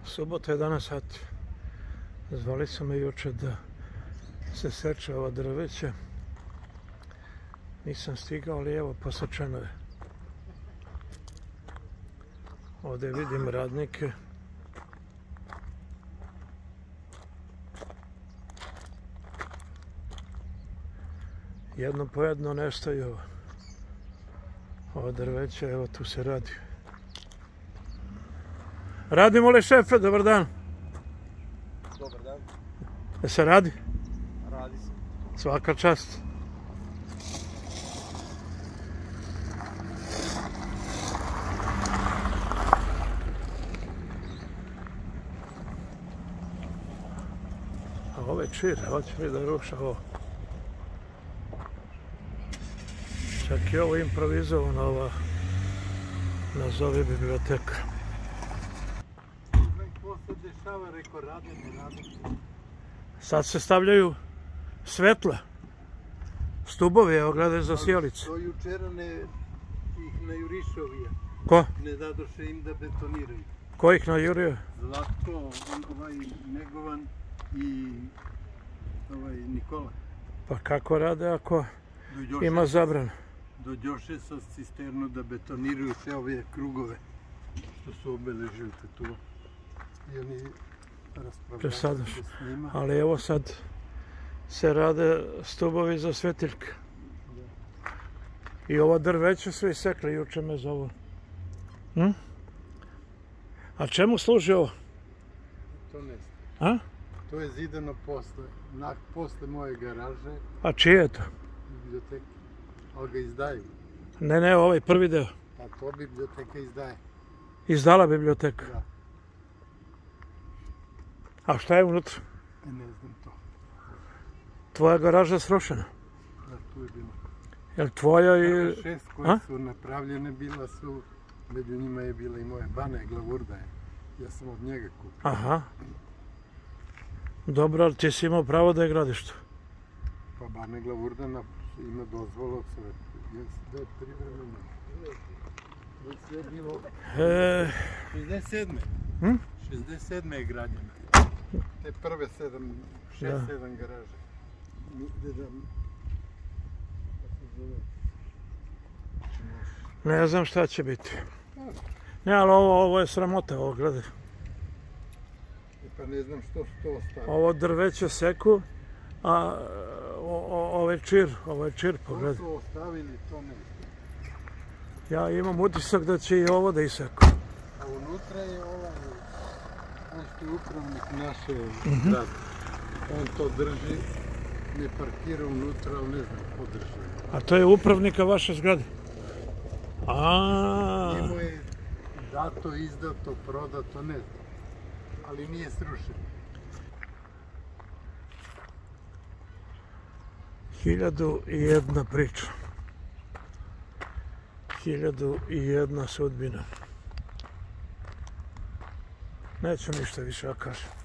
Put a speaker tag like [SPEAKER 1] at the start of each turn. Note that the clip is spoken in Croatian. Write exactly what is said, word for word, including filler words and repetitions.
[SPEAKER 1] Subota jedanaest sati. Zvali su me juče da se seče ova drveće. Nisam stigao, ali evo, posečeno je. Ovdje vidim radnike. Jedno po jedno nestaju ova drveća, evo tu se radi. Radimo li, šefe? Dobar dan.
[SPEAKER 2] Dobar dan.
[SPEAKER 1] Da se radi?
[SPEAKER 2] Radi se.
[SPEAKER 1] Svaka čast. A ovo je čir, hoće li da ruša ovo? Čak i ovo improvizovano, ova nazovi biblioteka. Sad se stavljaju svetla. Stubovi, evo, gledaj za sjelicu.
[SPEAKER 2] To jučera ne ih najurišovija.
[SPEAKER 1] Ko?
[SPEAKER 2] Ne dadoše im da betoniraju.
[SPEAKER 1] Ko ih najurio?
[SPEAKER 2] Zlatko, ovaj Negovan i ovaj Nikola.
[SPEAKER 1] Pa kako rade ako ima zabranu?
[SPEAKER 2] Dođoše sa cisternu da betoniraju sve ove krugove što su obeležili tu. I oni raspravljaju s njima.
[SPEAKER 1] Ali evo sad se rade stubovi za svetiljke. I ova drveća su isekli, juče me zovu. Hm? A čemu služi ovo?
[SPEAKER 2] To ne
[SPEAKER 1] znam. A?
[SPEAKER 2] To je zidano posle, na, posle moje garaže.
[SPEAKER 1] A čije je to?
[SPEAKER 2] Biblioteka. Ali ga izdaju.
[SPEAKER 1] Ne, ne, ovaj prvi deo.
[SPEAKER 2] A to biblioteka izdaje.
[SPEAKER 1] Izdala biblioteka?
[SPEAKER 2] Da.
[SPEAKER 1] A šta je unutra?
[SPEAKER 2] E, ne znam to.
[SPEAKER 1] Tvoja garaža srušena?
[SPEAKER 2] Da, tu je bilo.
[SPEAKER 1] Jel tvoja i...
[SPEAKER 2] Dakle, šest koje su napravljene bila su, među njima je bila i moja Bane Glavurda. Ja sam od njega kupio.
[SPEAKER 1] Aha. Dobro, ali ti si imao pravo da je gradiš tu?
[SPEAKER 2] Pa Bane Glavurda ima dozvolu od sve. Da je privremeno. Sve je bilo... šezdeset sedme.
[SPEAKER 1] Hm?
[SPEAKER 2] šezdeset sedme je građena. Te prve sedam, šest, sedam garaže.
[SPEAKER 1] Ne znam šta će biti. Ne, ali ovo, ovo je sramota, ovo gledaj.
[SPEAKER 2] Pa ne znam što su to ostavili.
[SPEAKER 1] Ovo drveće seku, a ovo je čir, ovo je čir, pogledaj.
[SPEAKER 2] Što su ostavili, to ne znam.
[SPEAKER 1] Ja imam utisak da će i ovo da iseku.
[SPEAKER 2] A unutra je ovaj, on što je upravnik naše zgrade. On to drži, ne parkira unutra, ali ne znam ko drži.
[SPEAKER 1] A to je upravnika vaše zgrade? Aaaa.
[SPEAKER 2] Njemu je dato, izdato, prodato, ne znam. Ali nije srušen.
[SPEAKER 1] Hiljadu i jedna priča. Hiljadu i jedna sudbina. Neću ništa više da kažem.